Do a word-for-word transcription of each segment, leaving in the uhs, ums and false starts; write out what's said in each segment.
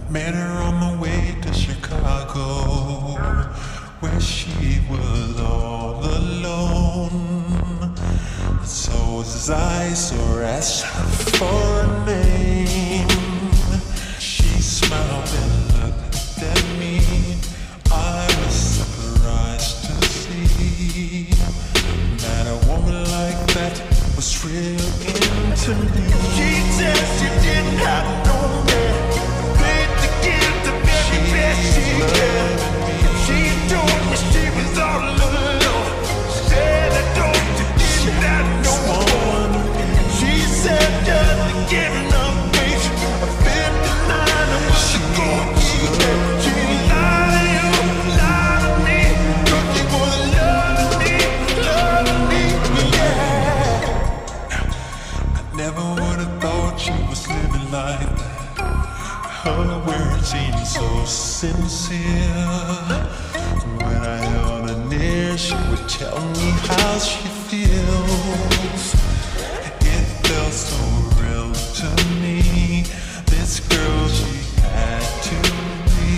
Met her on my way to Chicago, where she was all alone. So as I saw her ask for a name, she smiled and looked at me. I was surprised to see that a woman like that was real into me. She said she didn't have no man, paid to give the very best she could. She told me she was all alone. Said I don't didn't have no one. She said just to give enough face. A fifty-nine and was a gold digger. She lied, lied to me, 'cause she was loving me, loving me, yeah. Never would have thought she was living like that. Her words seemed so sincere. When I held her near, she would tell me how she feels. It felt so real to me. This girl, she had to be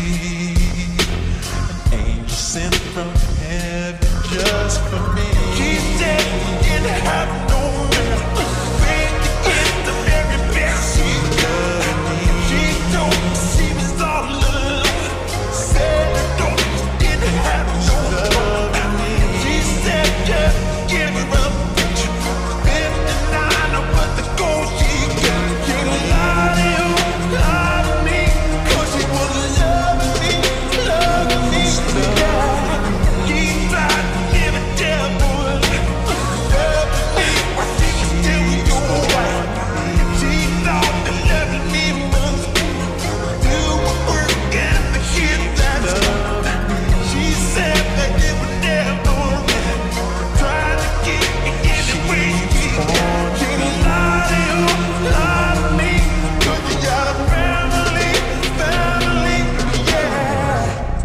an angel sent from heaven just for me. She said she didn't have no man, paid to get the very best she could. She told me she was all alone. Said I don't didn't have no one. She said just give her a bitch. fifty-nine was the gold she got. She lied to you, lied to me, 'cause she was loving me, loving me, yeah. She tried to give a devil loving me while she was still your wife. She thought that loving me must do a work and forget that love. She said that it was never real. Tried to get me any way she could. She lied to you, lied to me, 'cause you got a family, family, yeah.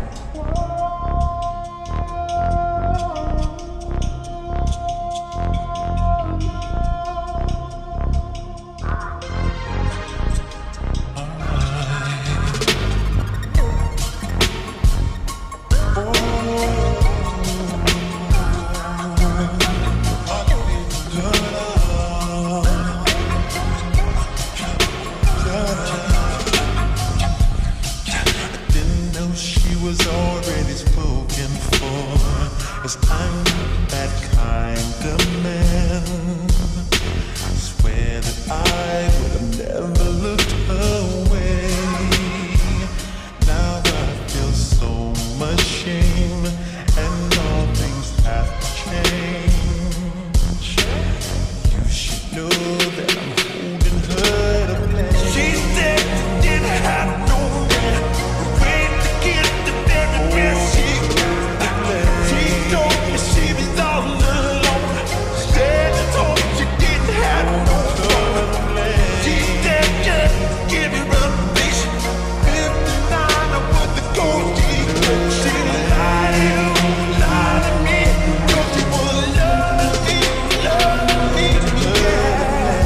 Didn't know she was already spoken for, 'cause I'm that kind of man. Swear that I would have never looked away. Now I feel so much shame, and all things have to change. You should know that I'm holding her to blame. She said she didn't have no man, paid to get the very best she could. She told me she was all alone. Said I told her she didn't have no one. She said just give her a bitch. fifty-nine was the gold digger. She lied to you, lied to me, 'cause she was loving me, loving me, yeah.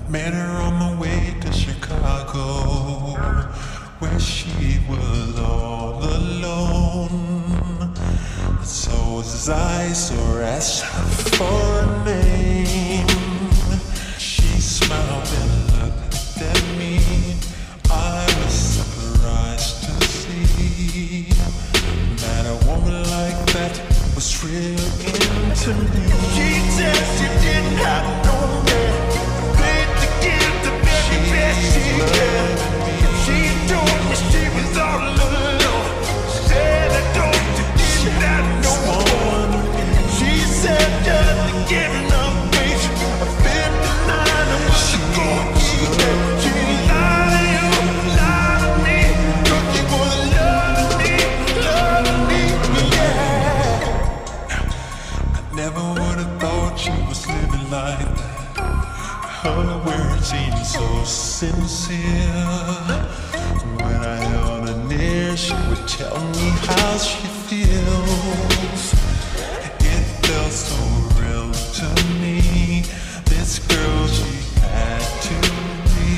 Met her on my way to Chicago, where she was all alone. So as I saw her ask for a name, she smiled and looked at me. I was surprised to see that a woman like that was real into me. She said she didn't have no man, paid to give the very best she can. She told me she was all alone. Said I don't didn't have no one. She said just to give enough patience. A fifty-nine and was a gold keeper. She lied to you, lied to me, 'cause she was loving me, loving me, yeah. Never would have thought she was living like that. Her words seemed so sincere. When I held her near, she would tell me how she feels. It felt so real to me. This girl, she had to be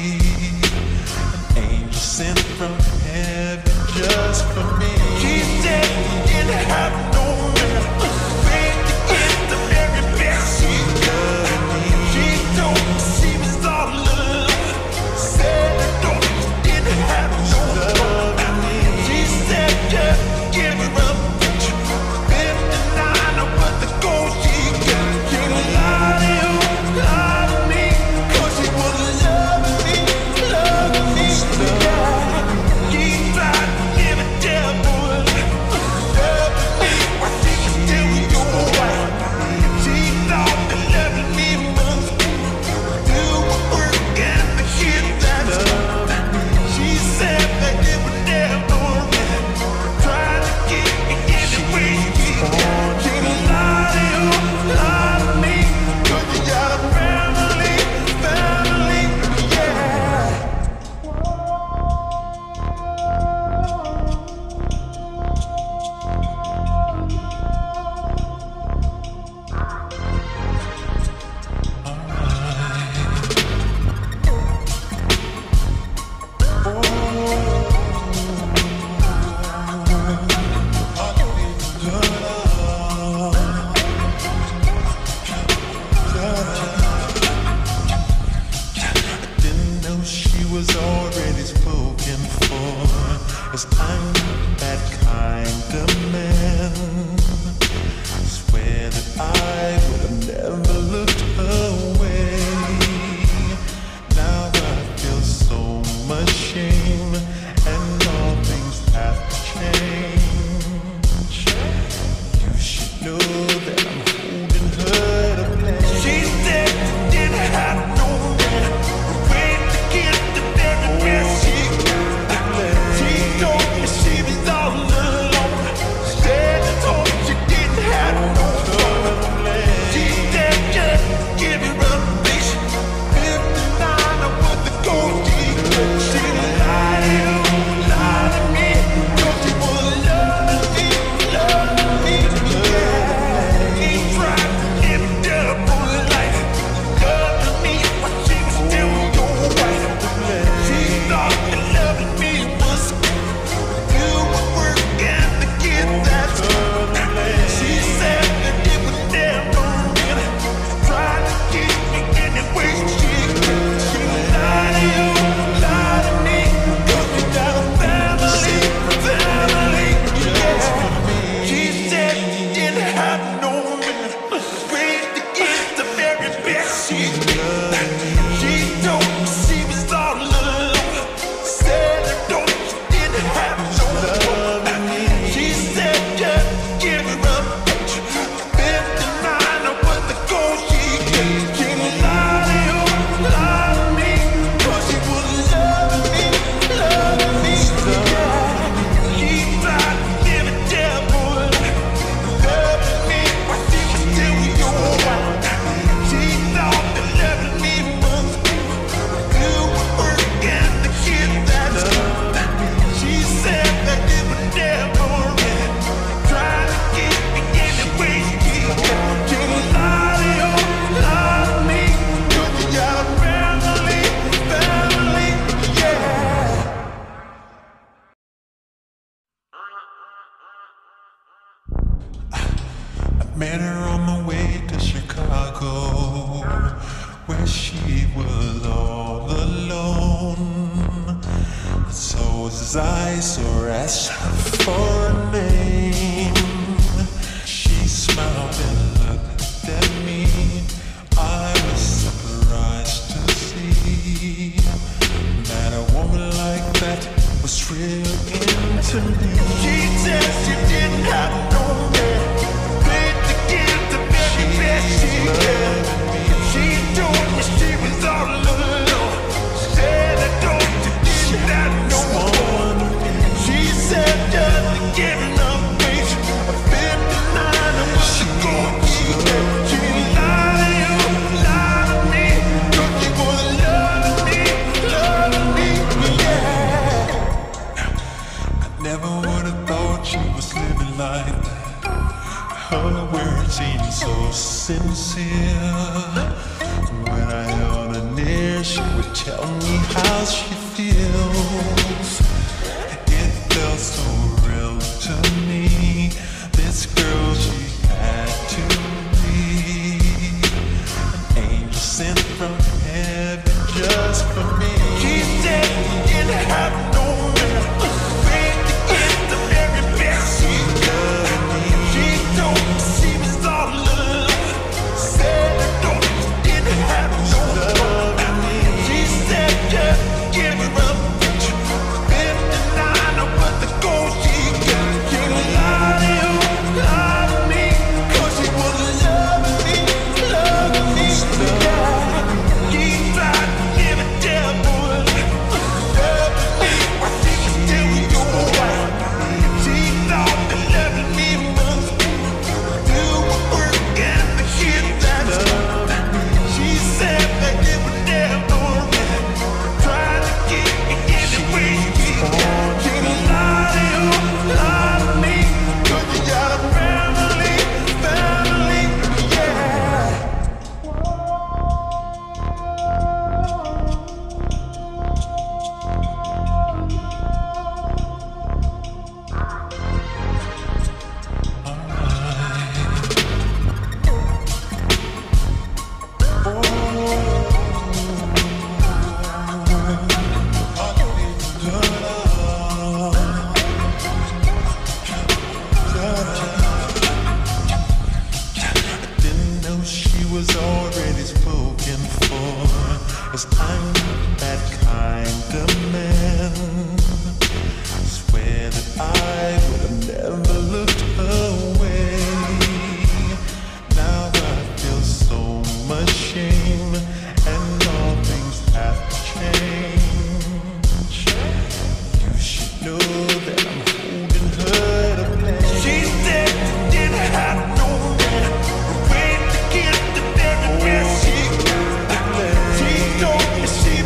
an angel sent from heaven just for me. She said she didn't have no man, paid to get the very best she could. She told me she was all alone. Said I don't didn't have no one. She said just give her up. fifty-nine was the goal she got. She lied to you, lied to me, 'cause she was loving me, loving me, yeah. She tried to give a devil loving me while she was still your wife. She thought that loving me must do work and forget that stuff. She said that it was never right. Tried to get me any way she could. She lied to you, lied to me, 'cause you got a family, family, yeah. Didn't know she was already spoken for, 'cause I'm that kind of man. Swear that I would have never looked away. Now I feel so much shame, and all things have to change. You should know that I'm holding her to blame. She said she didn't have no man, paid to get the very best she could. She told me she was all alone. Said I told was all alone. So as I saw asked for a name, she smiled and looked at me. I was surprised to see that a woman like that was real into me. She said she didn't have no man, played to give the very best she could. She told me she was all alone. Said I don't didn't have no one. She said just to give enough patience. A fifty-nine and was a gold digger. She lied to you, lied to me, 'cause she was loving me, loving me, yeah. Never would have thought she was living like that. Her words seemed so sincere. When I held her near, she would tell me how she feels. It felt so real to me. This girl, she had to be an angel sent from heaven just for me. She said she didn't have no man, paid to get the very best she could. She told me she was all alone. Said I don't didn't have no one. She said just give her up. fifty-nine was the goal she got. She lied to you, lied to me, 'cause she was loving me, loving me, yeah. She tried to give a devil loving me while she was still your wife. She thought that loving me must do a work and the kid that's love. She said that it was never right. Tried to get me any way she could. She lied to you, lied to me, 'cause you got a family, family, yeah. Didn't know she was already spoken for, as I'm that kind of man. Swear that I would have never looked away. Now I feel so much shame, and all things have to change. You should know that I'm holding her to blame. She said she didn't have no man, paid to get the very best she could. She told me she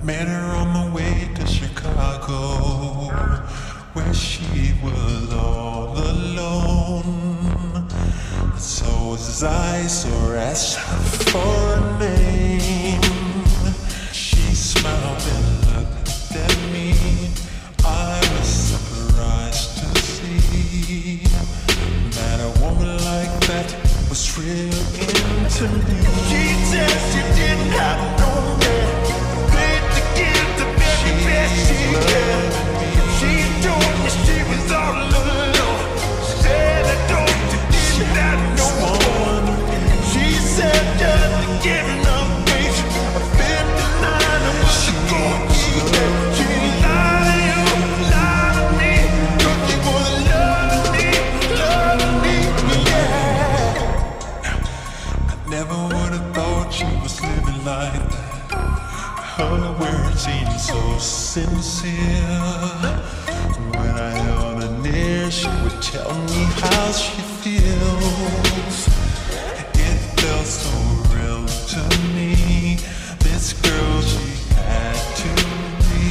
Met her on the way to Chicago, where she was all alone. So as I saw her ask for a name, she smiled and looked at me. I was surprised to see that a woman like that was real into me. She said she didn't have no man, paid to give the very best she can. She told me she was all alone. She said I don't didn't have no one. She said just to give enough patience. I fifty-nine, I was a gold digger. She lied to you, lied to me, 'cause she was loving me, loving me, yeah. Never would have thought she was living like that. Her words seemed so sincere. When I held her near, she would tell me how she feels. It felt so real to me. This girl, she had to be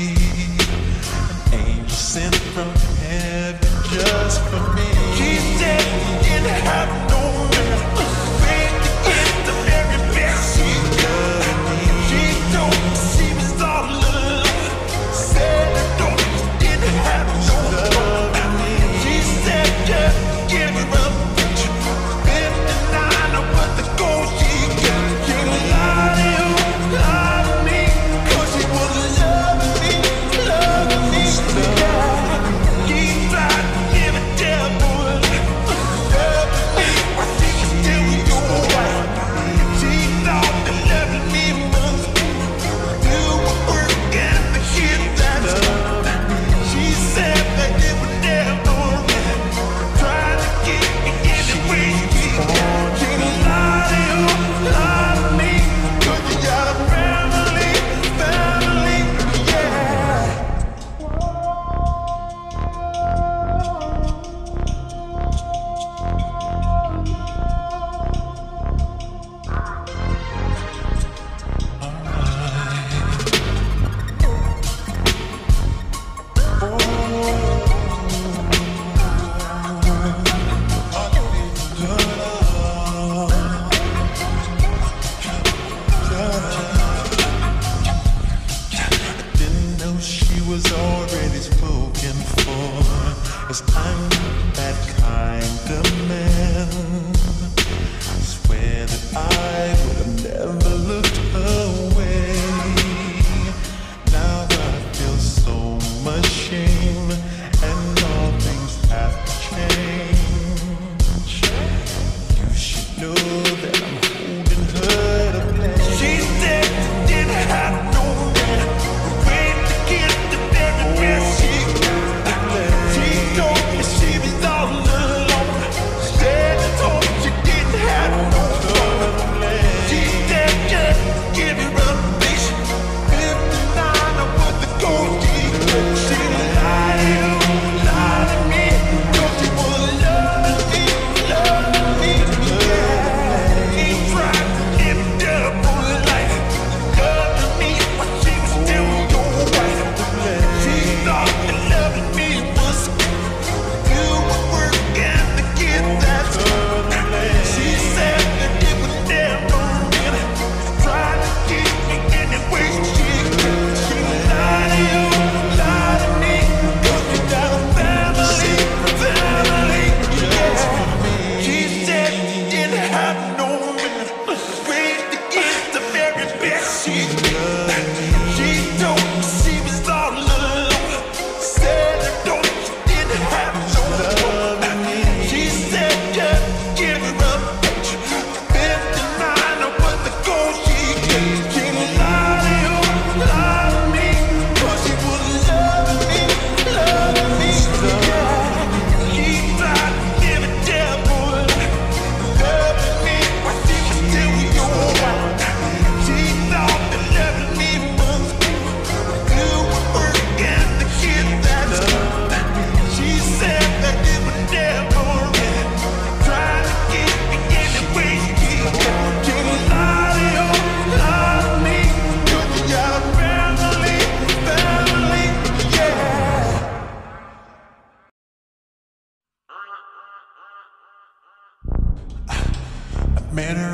an angel sent from heaven just for me. She said she didn't have no man, paid to get the very best she could. She told me she was all alone. Said I don't didn't have no one. She said just give her up,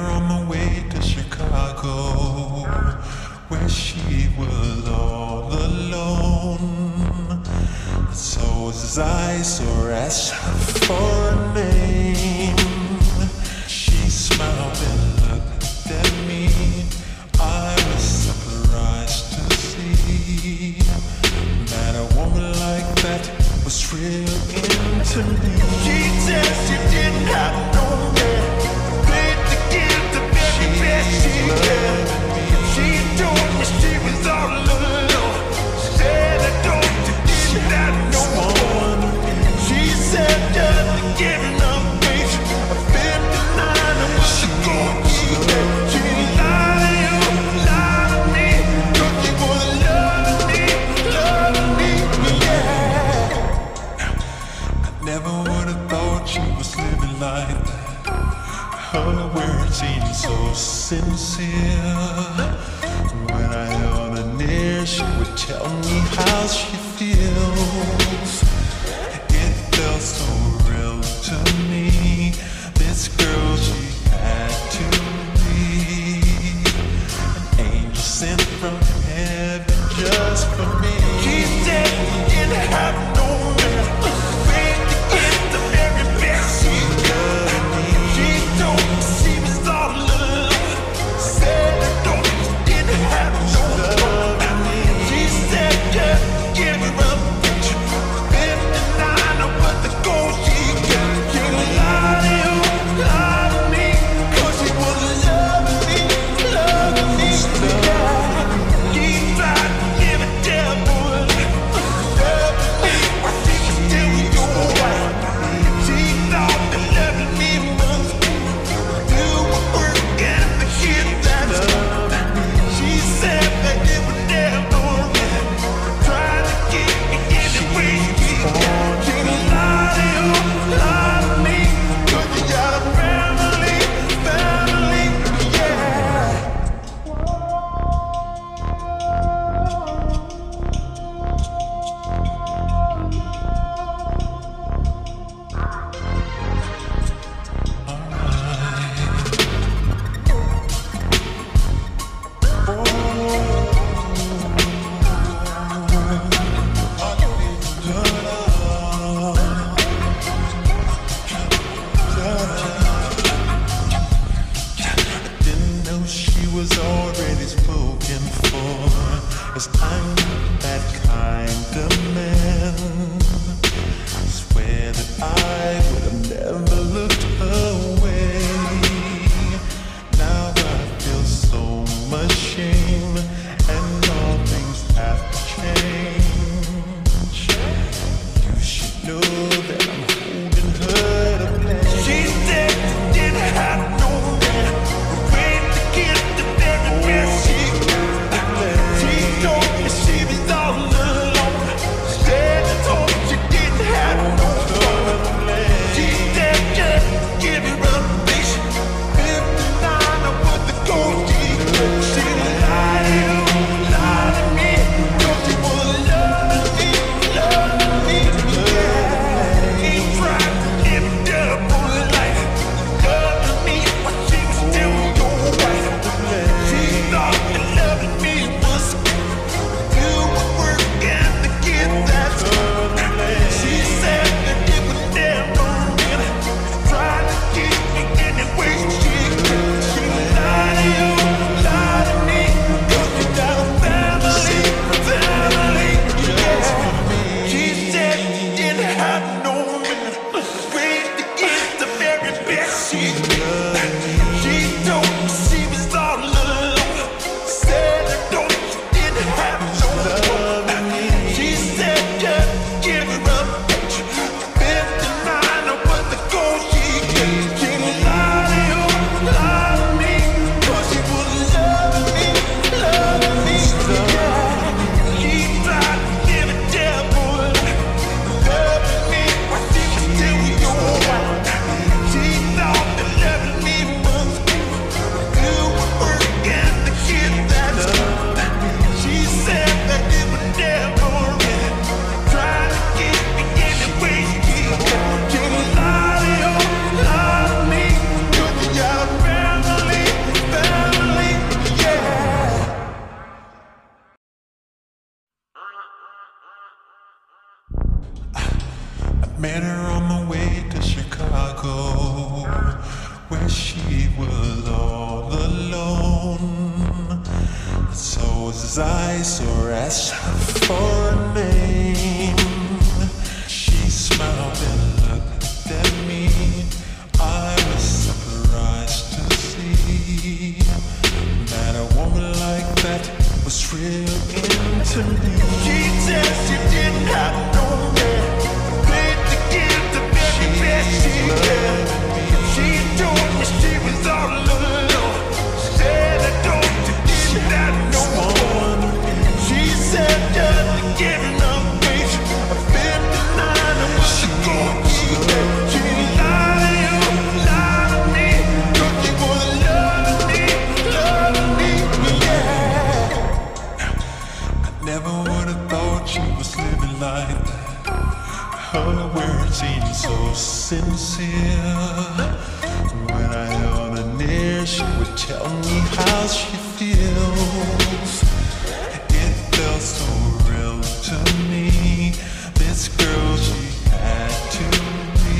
on my way to Chicago, where she was all alone. So as I saw her ask for a name, she smiled and looked at me. I was surprised to see that a woman like that was real into me. She said she didn't have no man, played to give the very best she can. She told me she was all alone. She said I don't didn't have no one. She said just to give enough face. I fifty-nine and was a gold digger. She lied to you, lied to me, 'cause she was loving me, loving me, yeah. Never would have thought she was living like that. Her words seemed so sincere. When I held her near, she would tell me how she feels. It felt so real to me. This girl, she had to be an angel sent from heaven just for me. She said she didn't have no man, played to give the very best she could. She told me she was all alone. Said I don't didn't have no one. She said just give her a picture. fifty-nine of what the gold she got. She lied to you, lied to me, 'cause she was loving me, loving me, yeah. She tried to give a devil loving me, but she was still your wife. She thought that loving me must do a work and the kid that's she said that it was never right. Tried to get me anyway she can. She lied to you, lied to me, 'cause you got a family, family, yeah. Didn't know she was already spoken for, as I'm that kind of man. Swear that I would have never looked away. Now I feel so much shame, and all things have to change. You should know that I'm holding her to blame. She said she didn't have no man, afraid to get the very best she got. She told me she was all alone. his eyes or asked for a name. She smiled and looked at me. I was surprised to see that a woman like that was real into me. She said she didn't have no man, played to give the very best she could. She told me she was all alone. Said I don't you didn't have no one. She said just to get enough face. I fifty-nine and was a gold digger. She lied to you, lied to me, 'cause she was loving me, loving me, yeah. Never would have thought she was living like that. Her words seemed so sincere. When I held her near, she would tell me how she feels. It felt so real to me. This girl, she had to be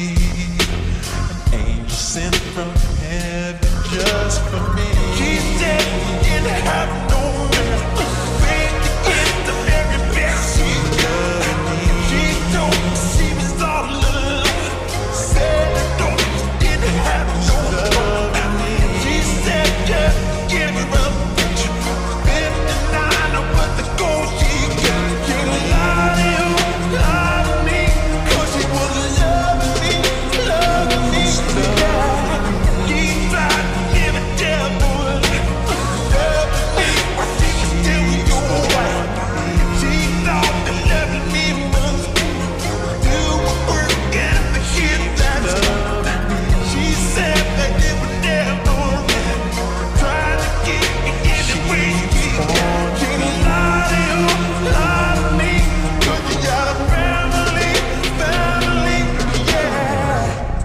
an angel sent from heaven just for me. She said she didn't have no man, played to get the very best she could. She told me she was all alone. Said I don't you didn't have no one. She said just give her a picture. fifty-nine of what the gold she got. She lied to you, lied to me, 'cause she was loving me, loving me, yeah. She tried to give a devil loving me while she was still your wife. She thought that loving me must do work and forget that stuff. She said that it was never right. Tried to get me any way she could. She lied to you, lied to me, 'cause you got a family, family, yeah.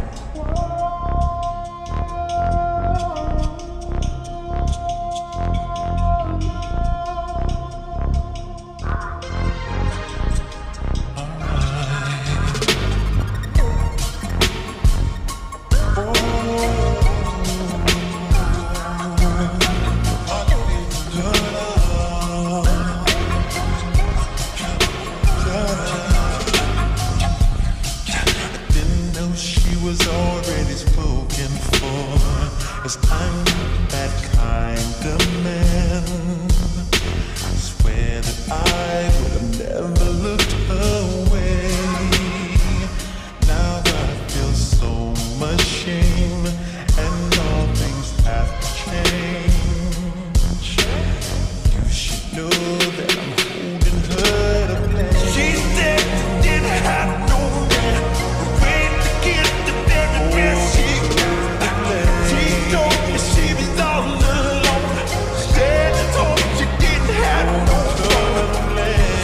Didn't know she was already spoken for, as I'm that kind of man. Swear that I would have never looked away. Now I feel so much shame, and all things have to change. You should know that I'm holding her to blame. She said she didn't have no man, afraid to get the very best she got. She told me she was all alone. Said I told she didn't have no one.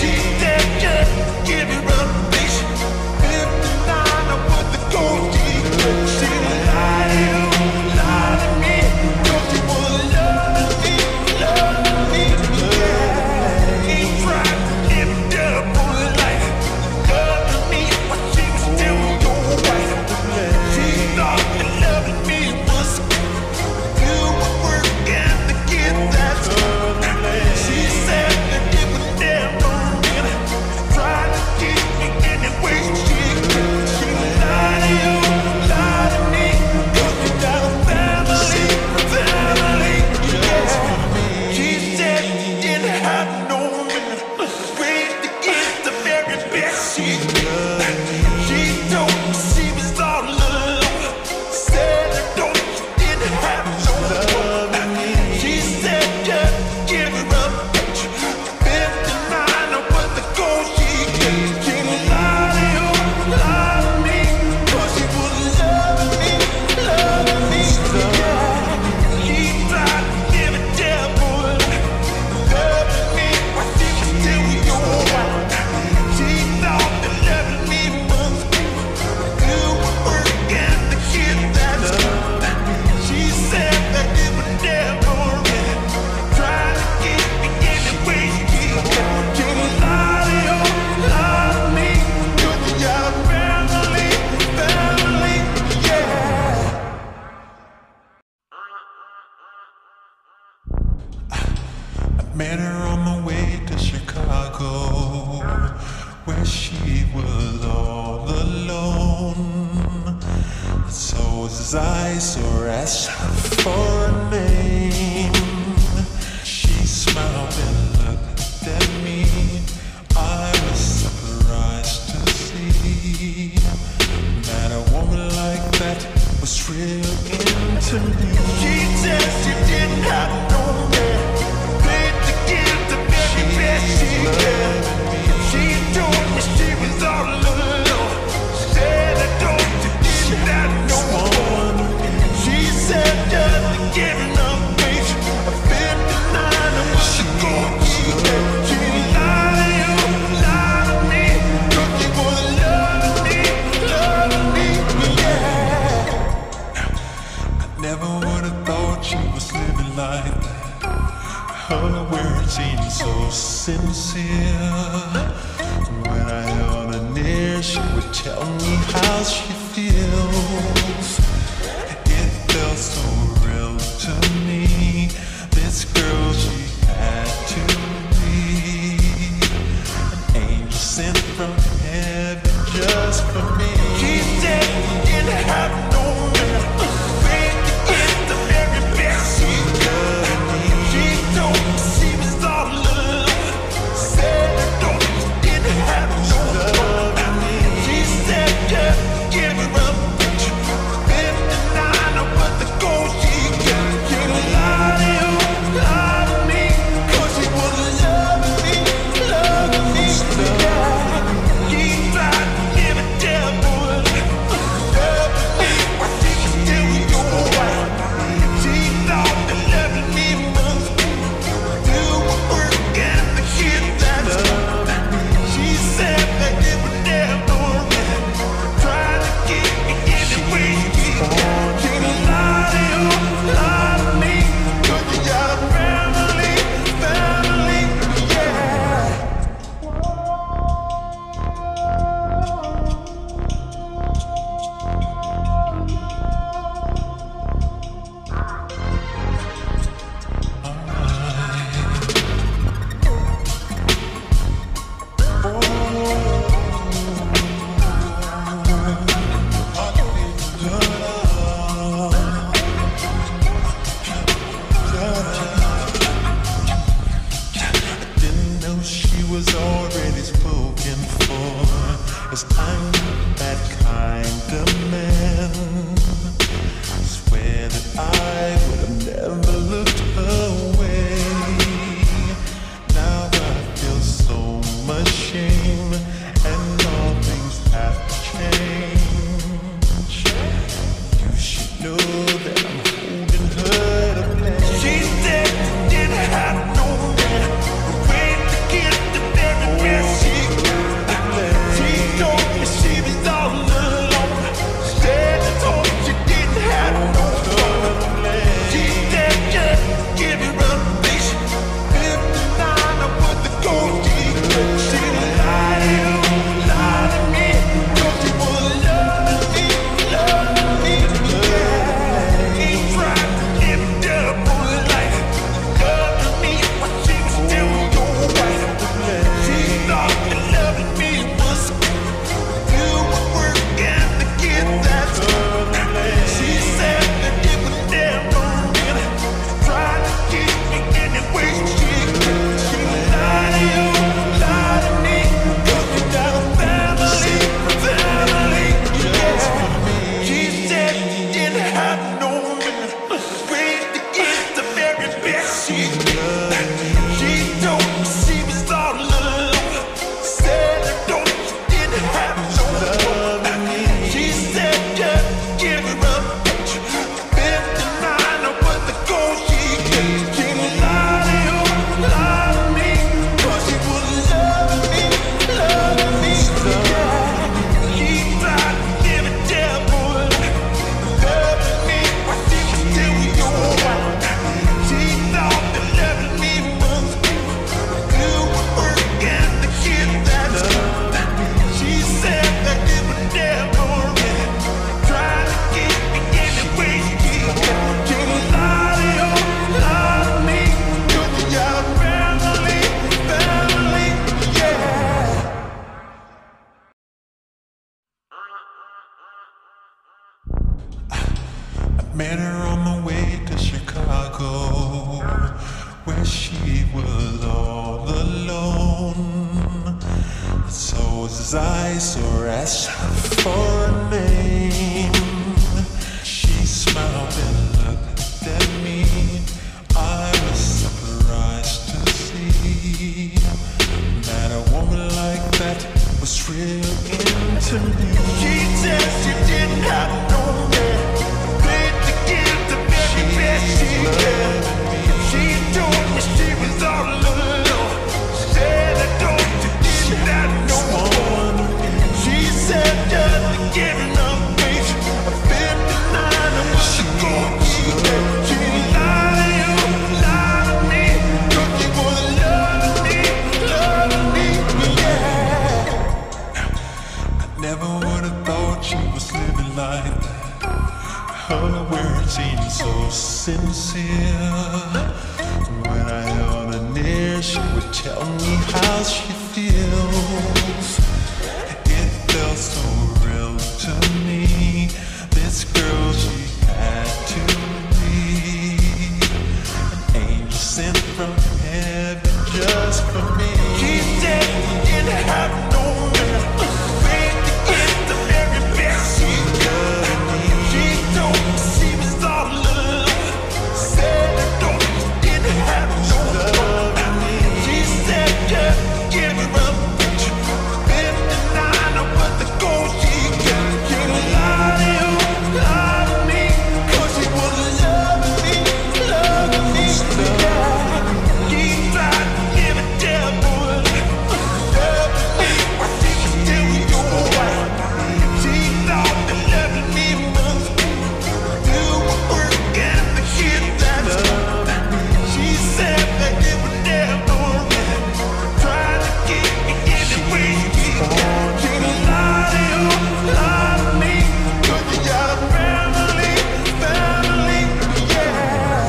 Met her on my way to Chicago, where she was all alone. So as I saw her ask for a name, she smiled and looked at me. I was surprised to see that a woman like that was real into me. She said she didn't have no man, paid to give the very best she could. She told me she was all alone, said I don't you didn't have no one. She said just to give enough grace, a fifty-nine and what she gon' keep it. She lied to you, lied to me, 'cause she was loving me, loving me, yeah. Never would have thought she was living like that. Her words seemed so sincere. When I held her near, she would tell me how she feels. It felt so real to me. This girl, she had to be an angel sent from heaven just for me. She said she didn't have no man, paid to get the very best she could. She told me she was all alone, said I don't you didn't have no one. She said just give her a picture, fifty-nine of what the gold she got. She lied to you, lied to me, 'cause she was loving me, loving me, yeah. She tried to give a devil loving me, while she was still your wife. She thought that loving me must do a work and the kid that's she said that it was never trying to keep me any way she can. She lied to you, lied to me, 'cause you got a family, family, yeah. Didn't know she was already spoken for, as I'm that kind of man. Swear that I would have never looked her way. Now I feel so much shame, and all things have to change. You should know that I'm holding her to blame. She said she didn't have no man, paid to get the very best she could. She told me she was all alone, said I told her she didn't have no one. She said just give her a bitch, fifty-nine of what the gold she could. She lied to you, lied to me, 'cause she was loving me, loving me, yeah. He tried to give double life, loving me when she was still your wife. She thought that loving me was do a work and to get that. She said that it was never real, tried to keep me any way she could. She lied to you, lied to me, 'cause you got a family, family, yeah. She said she didn't have no man, paid to get the very best she could. She told me she was all alone, said I don't you didn't have no one. She said just give her a picture, fifty-nine of what the gold she could. She lied to you, lied to me, 'cause she was loving me, loving me, yeah. She tried to give a devil loving me while she was still your wife. She thought that his eyes or asked for a name. She smiled and looked at me. I was surprised to see that a woman like that was real into me. She said she didn't have no man, paid to give the very best she could. She told me she was all alone. Said I don't you didn't have no one. She said just to give enough grace. A fifty-nine and what she gon' keep. She lied to you, lied to me, 'cause she was loving me, loving me, yeah. Never would have thought she was living like that. Her words seemed so sincere. When I held her near, she would tell me how she feels. It felt so real to me. This girl, she had to be an angel sent from heaven just for me. She said she didn't have no man, paid to get the very best she could. She told me she was all alone. Said I don't you didn't have no one. She said just give her a picture. fifty-nine of what the gold she got. She lied to you, lied to me, 'cause she was loving me, loving me, yeah. She tried to give a devil loving me, but she was still your wife. She thought that loving me must do a work and the kid that's she said that it was never trying to keep me any way she can. She lied to you, lied to me, 'cause you got a family, family, yeah.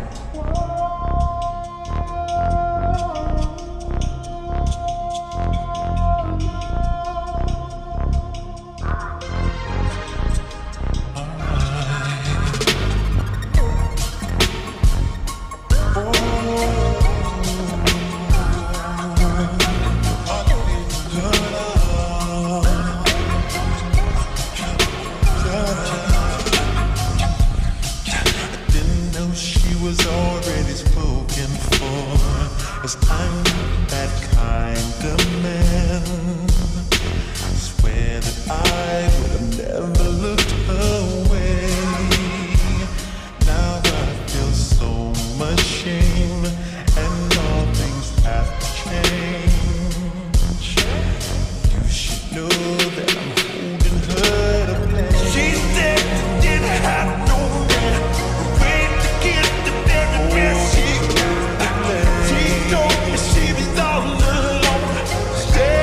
Didn't know she was already spoken for, as I'm that kind of man. Swear that I would have never looked her way. Now I feel so much shame, and all things have to change. You should know that I'm holding her to blame. She said she didn't have no man, paid to get the very best she could. She told me she was all alone. Said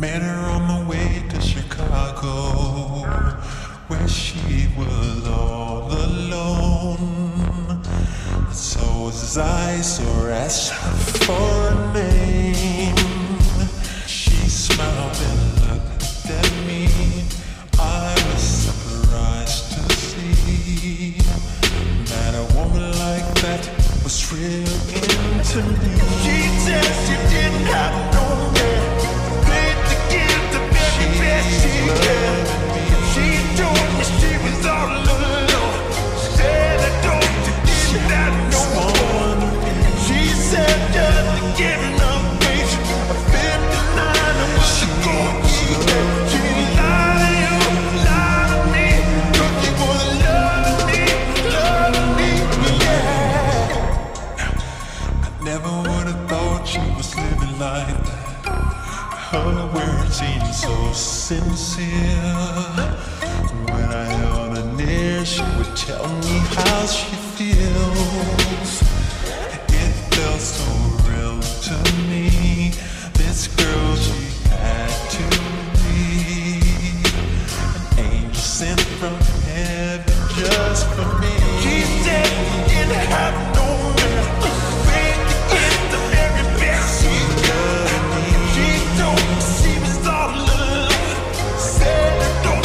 Met her on my way to Chicago, where she was all alone. So as I saw her ask for a name, she smiled and looked at me. I was surprised to see that a woman like that was real into me. She said she didn't have no man, paid to give the very best she can. She told me she was all alone. Said I don't you didn't have no one. She said just to give enough grace. A fifty-nine and what she gon' eat. She lied to you, lied to me, 'cause she was loving me, loving me, yeah. Never would have thought she was living like that. Her words seemed so sincere. When I held her near, she would tell me how she feels. It felt so real to me. This girl, she had to be an angel sent from heaven just for me. She said she didn't have no man, paid to get the very best she could. She told me she was all alone. Said I don't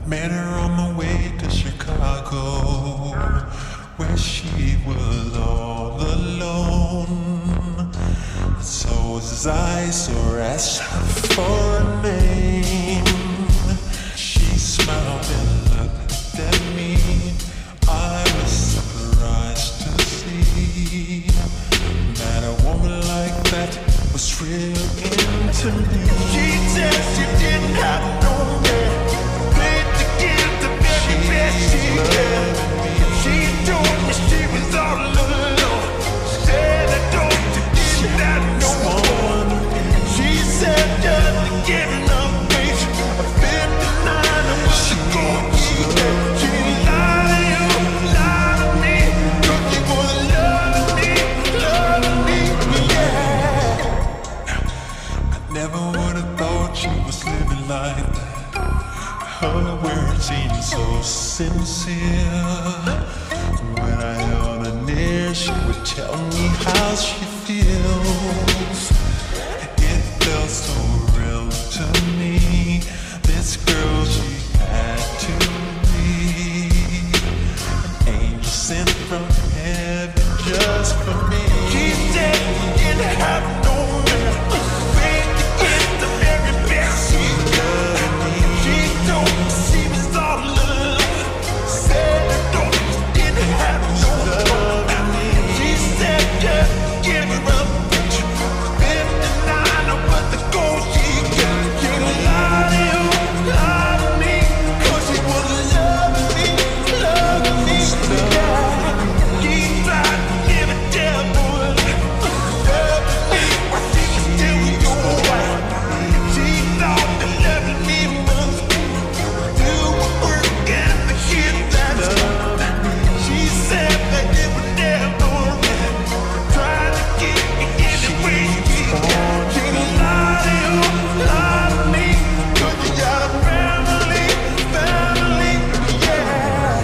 Met her on my way to Chicago, where she was all alone. So as I saw her ask for a name, she smiled and looked at me. I was surprised to see that a woman like that was real into me. She said she didn't have no man, paid to give the very best she could. She told me she was all alone, said I don't you didn't have no one. She said just to give enough grace, a fifty-nine and what she gon' keep it. She lied to you, lied to me, 'cause she was loving me, loving me, yeah. Never would have thought she was living like that. Her words seemed so sincere. When I held her near, she would tell me how she feels. It felt so real to me. This girl, she had to be an angel sent from heaven just for me. She said she didn't have no man, paid to get the very best she could. She told me she was all alone, said I don't you didn't have no one. She said just give her a picture, fifty-nine of what the gold she got. She lied to you, lied to me, 'cause she was loving me, loving me, yeah. She tried to give a devil loving me while she was still your wife. She thought that loving me must do a work and forget that stuff. She said that it was never trying to get me any way she could. She lied to you, lied to me, 'cause you got a family, family, yeah.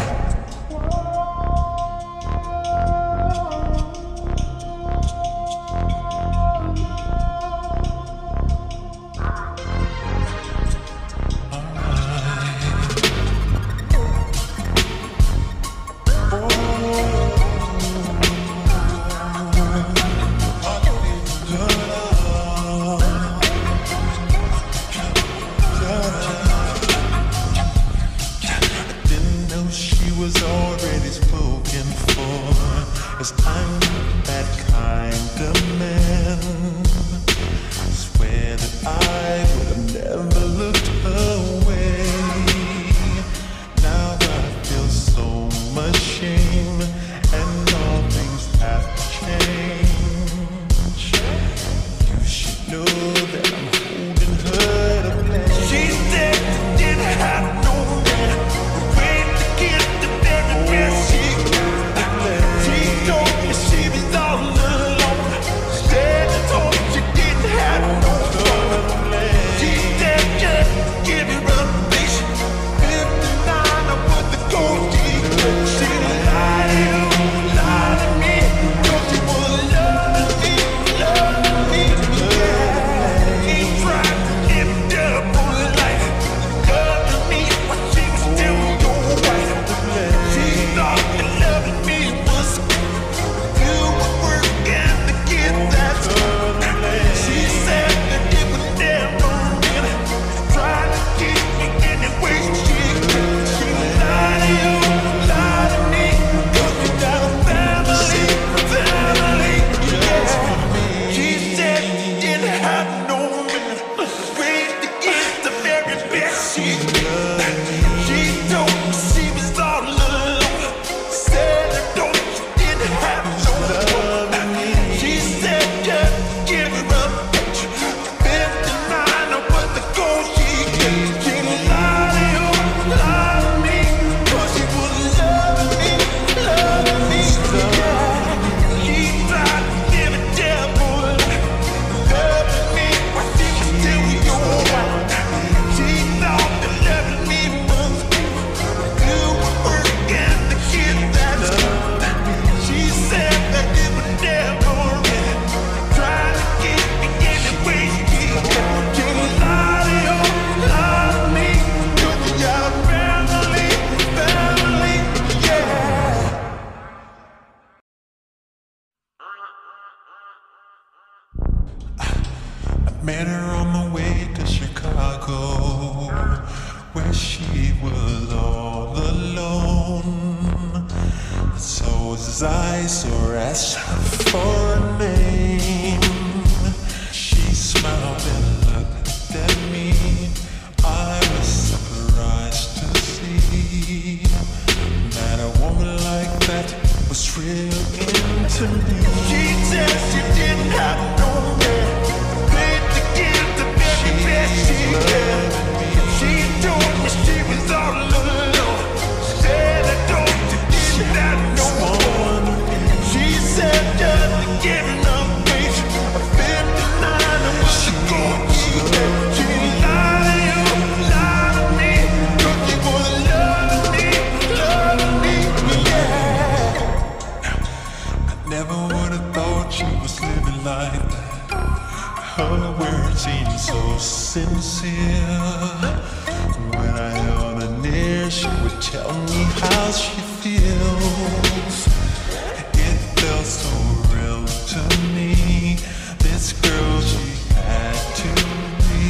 Didn't know she was already spoken for, as I'm that kind of man. Swear that I would have never looked her way. Now I feel so much shame, and all things have changed. You should know that I'm holding her to blame. She said she didn't have no man, paid to get the very best she could. She told me she was all alone, said I told her she didn't have no one. She said just give her a bitch, fifty-nine of what the gold she could. She lied to you, lied to me, 'cause she was loving me, loving me, yeah. He tried to live a double life, loving me while she was still your wife. She thought that loving me was do a work and to get that stuff. She said that it was never real, tried to keep me any way she could. She lied to you, lied to me, 'cause you got a family, family, yeah. She said she didn't have no man, paid to get the very best she could. She told me she was all alone, said I don't you didn't have no one. She said just give her a picture, fifty-nine of what the gold she could. She lied to you, lied to me, 'cause she was loving me, loving me, yeah. She tried to give a devil loving me while she was still your wife. She thought that loving me was where she was all alone. So as I saw her ask for a name, she smiled and looked at me. I was surprised to see that a woman like that was real into me. She said she didn't have no man, paid to give the very best she could. She told me she was all alone, said I don't didn't have no one. She said just to give enough grace, a fifty-nine and what she gon' keep. She lied to you, lied to me, 'cause she was loving me, loving me, yeah. Never would have thought she was living like that. Her words seemed so sincere. When I held her near, she would tell me how she feels. It felt so real to me. This girl, she had to be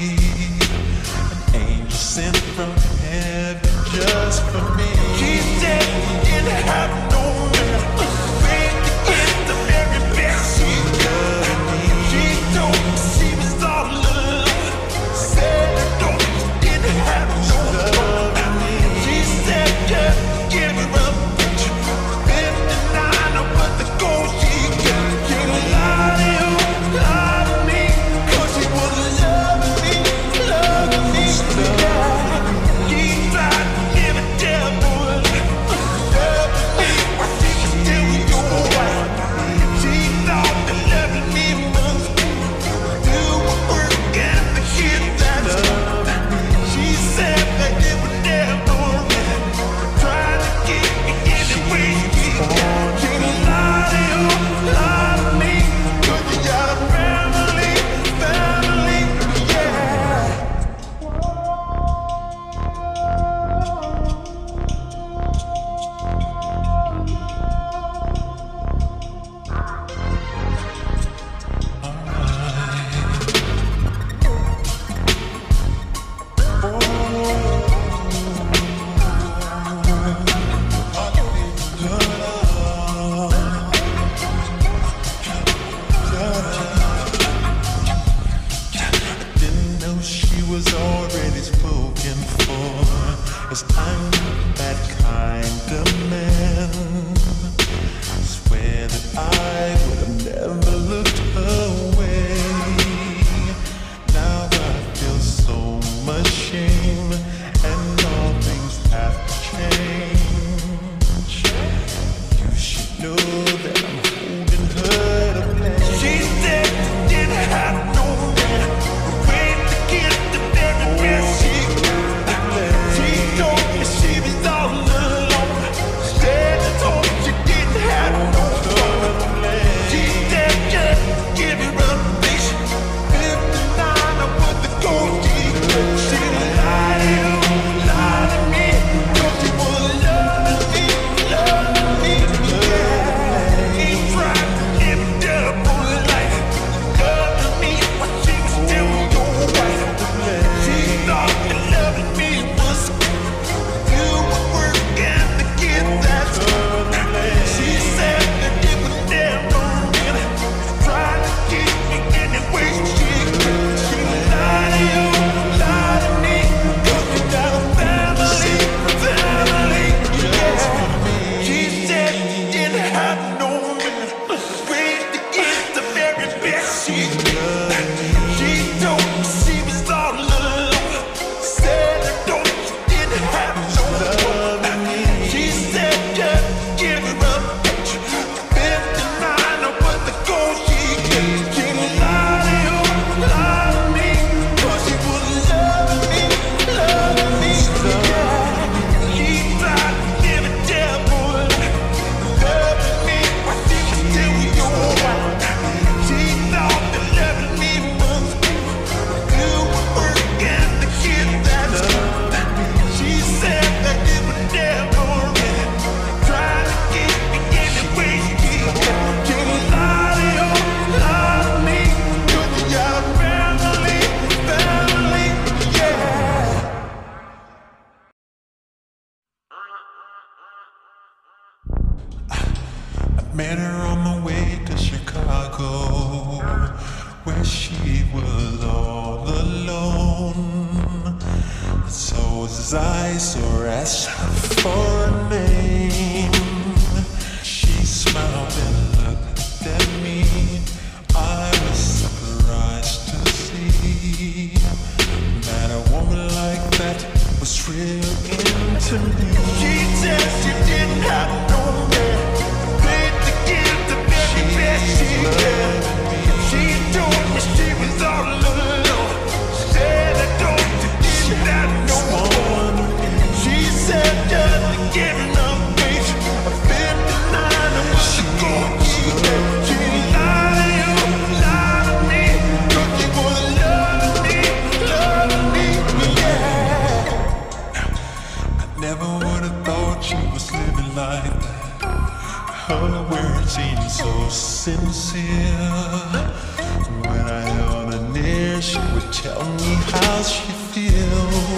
an angel sent from heaven just for me. She said she didn't have no man, paid to get the very best she could. She told me she was all alone, said I don't didn't have no one. She said just give her a bitch, fifty-nine of what the gold she got. She lied to you, lied to me, 'cause she was loving me, loving me, yeah. She tried to give a devil loving me, but she could still be your wife. She thought that loving me must do work and the shit that's love. She said that it was never right, trying to keep me any way she can. She lied to you, lied to me, 'cause you got a family, family, yeah. Didn't know she was already spoken for, 'cause I'm that kind of man. Swear that I would have never looked away. Now I feel so much shame, and all things have to change. You should know that I'm holding her to blame. She said she didn't have no man, paid to get the very best she could. She told me she was all alone, Met her on my way to Chicago, where she was all alone. So as I saw her ask for a name, she smiled and looked at me. I was surprised to see that a woman like that was real into me. She said she didn't have no man, paid to give the very best she could. She told me she was all alone. Said I don't didn't have no one. She said just to give enough grace. I fifty-nine and was she gon' keep it. She lied to you, lied to me, 'cause she was loving me, loving me, yeah. Never would have thought she was living like that. Her words seemed so sincere. When I held her near, she would tell me how she feels.